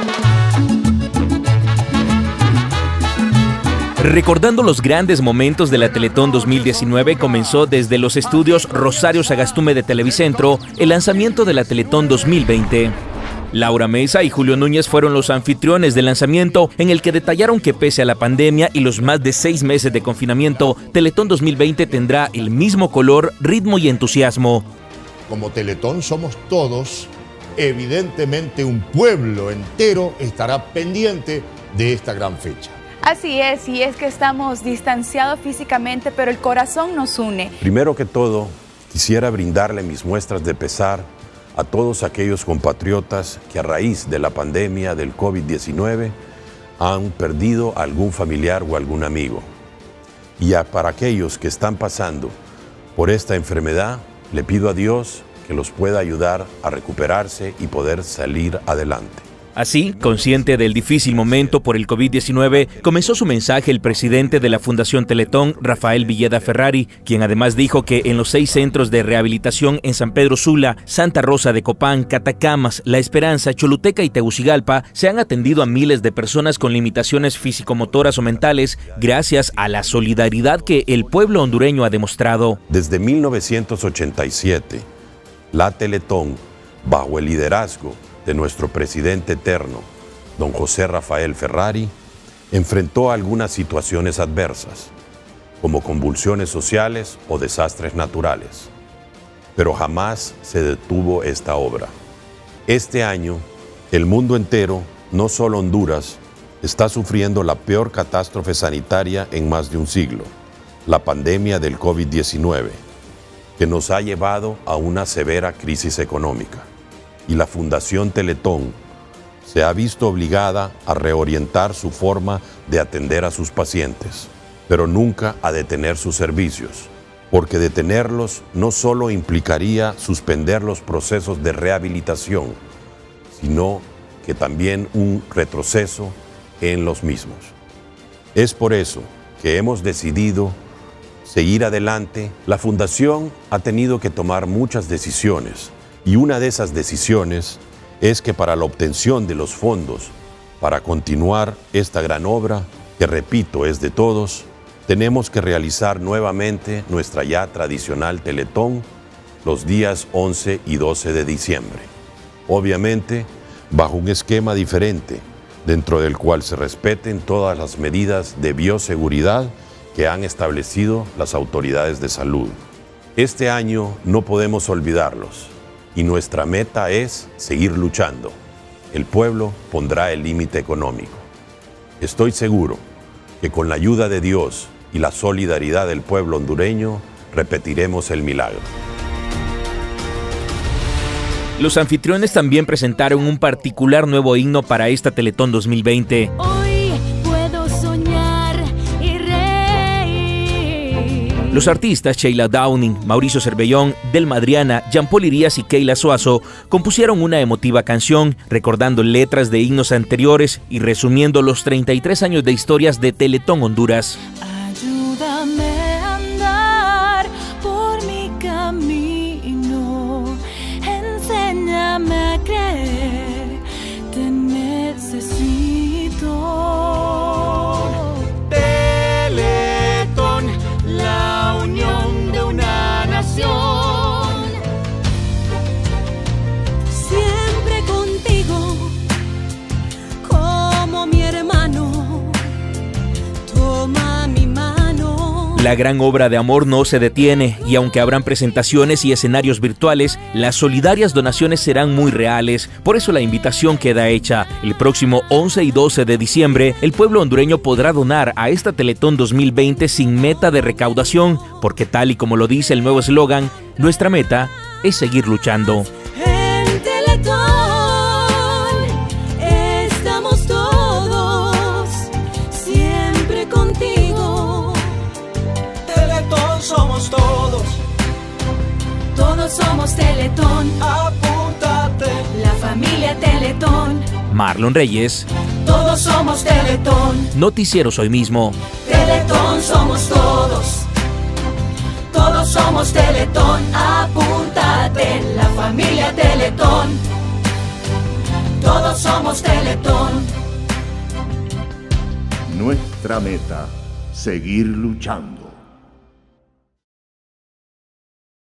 Recordando los grandes momentos de la Teletón 2019, comenzó desde los estudios Rosario Sagastume de Televicentro el lanzamiento de la Teletón 2020. Laura Mesa y Julio Núñez fueron los anfitriones del lanzamiento, en el que detallaron que pese a la pandemia y los más de 6 meses de confinamiento, Teletón 2020 tendrá el mismo color, ritmo y entusiasmo. Como Teletón somos todos, evidentemente un pueblo entero estará pendiente de esta gran fecha. Así es, y es que estamos distanciados físicamente, pero el corazón nos une. Primero que todo, quisiera brindarle mis muestras de pesar a todos aquellos compatriotas que a raíz de la pandemia del COVID-19 han perdido a algún familiar o algún amigo. Y para aquellos que están pasando por esta enfermedad, le pido a Dios que los pueda ayudar a recuperarse y poder salir adelante. Así, consciente del difícil momento por el COVID-19, comenzó su mensaje el presidente de la Fundación Teletón, Rafael Villeda Ferrari, quien además dijo que en los 6 centros de rehabilitación en San Pedro Sula, Santa Rosa de Copán, Catacamas, La Esperanza, Choluteca y Tegucigalpa se han atendido a miles de personas con limitaciones físico-motoras o mentales gracias a la solidaridad que el pueblo hondureño ha demostrado. Desde 1987, la Teletón, bajo el liderazgo de nuestro presidente eterno, don José Rafael Ferrari, enfrentó algunas situaciones adversas, como convulsiones sociales o desastres naturales. Pero jamás se detuvo esta obra. Este año, el mundo entero, no solo Honduras, está sufriendo la peor catástrofe sanitaria en más de un siglo, la pandemia del COVID-19, que nos ha llevado a una severa crisis económica. Y la Fundación Teletón se ha visto obligada a reorientar su forma de atender a sus pacientes, pero nunca a detener sus servicios, porque detenerlos no solo implicaría suspender los procesos de rehabilitación, sino que también un retroceso en los mismos. Es por eso que hemos decidido seguir adelante. La Fundación ha tenido que tomar muchas decisiones, y una de esas decisiones es que para la obtención de los fondos para continuar esta gran obra, que repito es de todos, tenemos que realizar nuevamente nuestra ya tradicional Teletón los días 11 y 12 de diciembre. Obviamente, bajo un esquema diferente, dentro del cual se respeten todas las medidas de bioseguridad que han establecido las autoridades de salud. Este año no podemos olvidarlos. Y nuestra meta es seguir luchando. El pueblo pondrá el límite económico. Estoy seguro que con la ayuda de Dios y la solidaridad del pueblo hondureño, repetiremos el milagro. Los anfitriones también presentaron un particular nuevo himno para esta Teletón 2020. Los artistas Sheila Downing, Mauricio Cervellón, Delma Adriana, Jean Paul Irías y Keila Suazo compusieron una emotiva canción recordando letras de himnos anteriores y resumiendo los 33 años de historias de Teletón Honduras. Ayúdame a andar por mi camino, enséñame a creer, te necesito. Siempre contigo, como mi hermano, toma mi mano. La gran obra de amor no se detiene y aunque habrán presentaciones y escenarios virtuales, las solidarias donaciones serán muy reales. Por eso la invitación queda hecha. El próximo 11 y 12 de diciembre, el pueblo hondureño podrá donar a esta Teletón 2020 sin meta de recaudación, porque tal y como lo dice el nuevo eslogan, nuestra meta es seguir luchando. En Teletón estamos todos, siempre contigo. Teletón somos todos. Todos somos Teletón. Apúntate. La familia Teletón. Marlon Reyes. Todos somos Teletón. Noticieros Hoy Mismo. Teletón somos todos. Todos somos Teletón. Apúntate. La familia Teletón. Todos somos Teletón. Nuestra meta, seguir luchando.